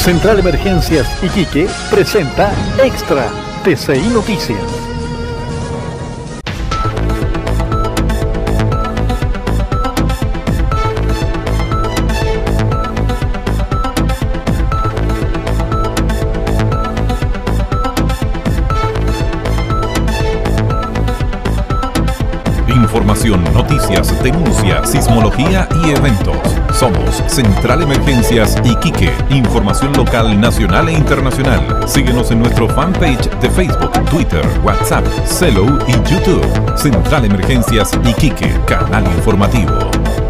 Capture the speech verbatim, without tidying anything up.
Central Emergencias Iquique presenta Extra T C I Noticias. Información, noticias, denuncia, sismología y eventos. Somos Central Emergencias Iquique. Información local, nacional e internacional. Síguenos en nuestro fanpage de Facebook, Twitter, WhatsApp, Celo y YouTube. Central Emergencias Iquique, canal informativo.